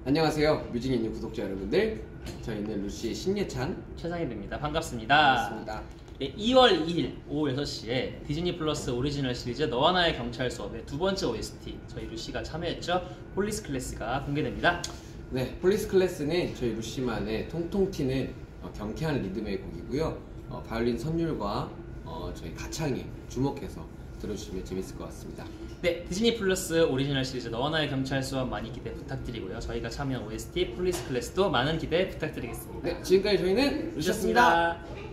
안녕하세요, 뮤직인님 구독자 여러분들. 저희는 루시의 신예찬, 최상희입니다. 반갑습니다. 반갑습니다. 네, 2월 2일 오후 6시에 디즈니 플러스 오리지널 시리즈 너와 나의 경찰 수업의 두 번째 OST 저희 루시가 참여했죠. 폴리스 클래스가 공개됩니다. 네, 폴리스 클래스는 저희 루시만의 통통 튀는 경쾌한 리듬의 곡이고요. 바이올린 선율과 저희 가창에 주목해서 들어주시면 재밌을 것 같습니다. 네, 디즈니 플러스 오리지널 시리즈 너와 나의 경찰 수업 많이 기대 부탁드리고요. 저희가 참여한 OST 폴리스 클래스도 많은 기대 부탁드리겠습니다. 네, 지금까지 저희는 루시였습니다. 루시였습니다.